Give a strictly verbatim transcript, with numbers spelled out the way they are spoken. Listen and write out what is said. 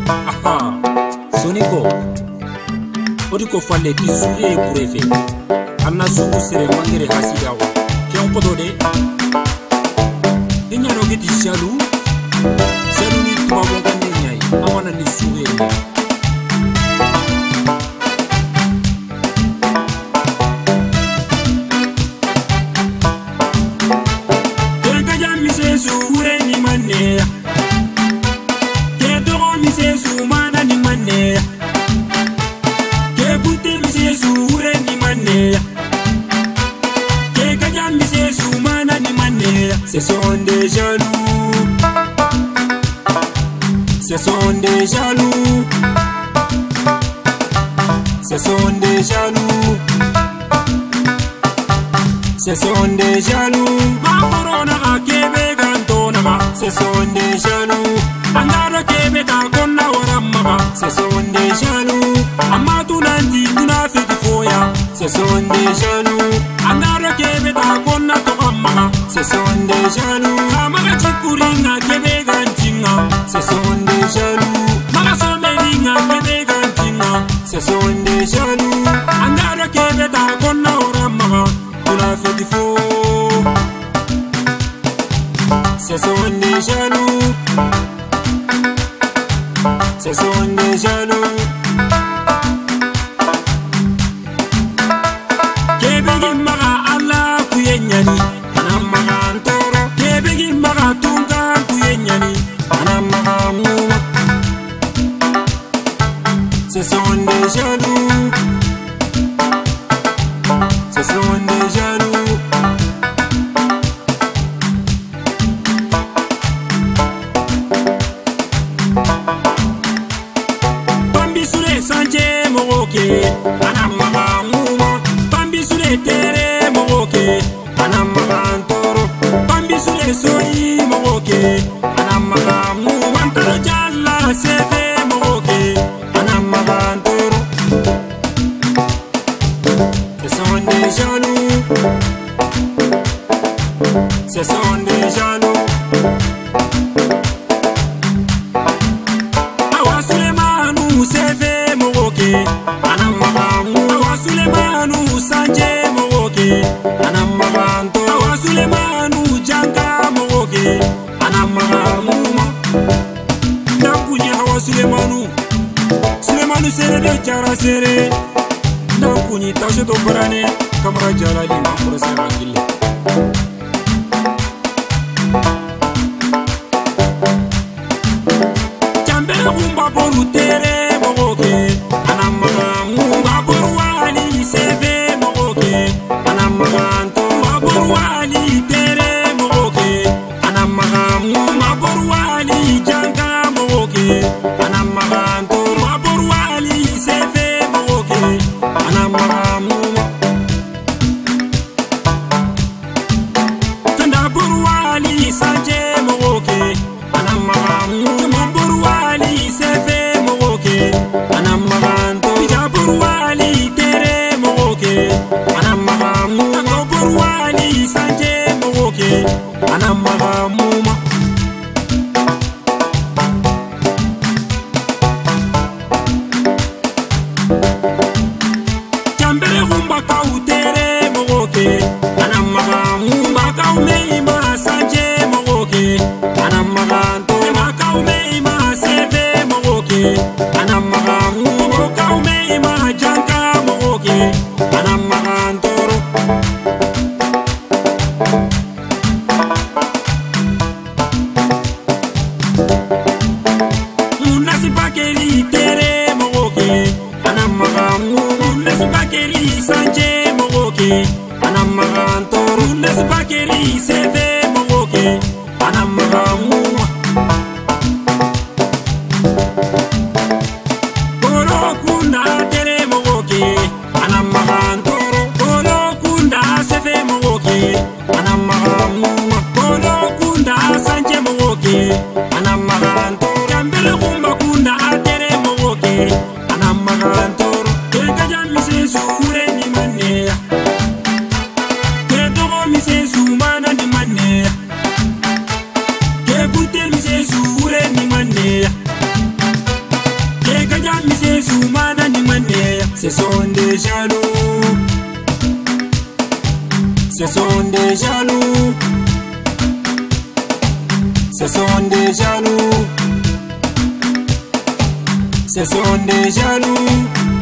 Aha, Sonico. Odiko falle ki suye kurefe. Anna suku sere mangere hasidawa. Ke on podo de. Inya no giti shalu. Shalu ni tuba bonga nyai. Amana ni suye. Tenga jami se suure ni manne. Ke dogo mi se su mana ni manne. Ce sont des jaloux, ce sont des jaloux, ce sont des jaloux, ce sont des jaloux. Ma corona a kebe gantona, ce sont des jaloux. Andaro kebe ta konna warama, ce sont des jaloux. Amatu nanti tuna fiti foya, ce sont des jaloux. Andaro kebe ta konna tokamma. Ce sont des jaloux. Amaga chikuringa kebe gantinga. Ce sont des jaloux. Maga someringa kebe gantinga. Ce sont des jaloux. Andara kebe ta konna oramaga. Tula feti fo. Ce sont des jaloux. Ce sont des jaloux. Kebe gimaga Allah kuyenyani. Ce sont des jaloux. Ce sont des jaloux. Bambi sule sanje moke, anamaga muma. Bambi sule tere moke, anamaga toro. Bambi sule soyi moke, anamaga muma. Toro jalla seve moke. Ce sont des jaloux. Ce sont des jaloux. Awa Sulemanu seve moke. Anamaga. Awa Sulemanu sanje moke. Anamaga. Awa Sulemanu janka moke. Anamaga. Nakunya awa Sulemanu. Sulemanu sere de chara sere. Nakuni tashe to barane kamara jalali makura sera gille. Jambe rumba boru tere moke. Anamaga rumba boru wali seve moke. Anamaga rumba boru wali tere moke. Anamaga rumba boru wali janka moke. Anamaga rumba boru wali seve moke. Anamaga Tanda burwali sanje moke. Anamaga burwali seve moke. Anamaga Tija burwali tere moke. Anamaga burwali sanje moke. Anamaga muma. Jambere rumba kautere moke. Anamaga rumba kaume ma sanje moke. Anamaga toma kaume ma seve moke. Anamaga rumba kaume ma janka moke. Anamaga toro. Munasi bakeri tere moke. Anamaga munasi bakeri sanje moke. Anamaga toro. Munasi bakeri seve moke. Anamaga muma. Koro kunda tere moke. Anamaga toro. Koro kunda seve moke. Anamaga muma. Koro kunda sanje moke. Anamaga toro. Jambele kumba kunda tere moke. Anamaga toro. Tenga jami se suure ni manne. Ke dogo mi se su mana ni manne. Ke bute mi se suure ni manne. ce sont des jaloux. Ce sont des jaloux. Ce sont des jaloux. Ce sont des jaloux.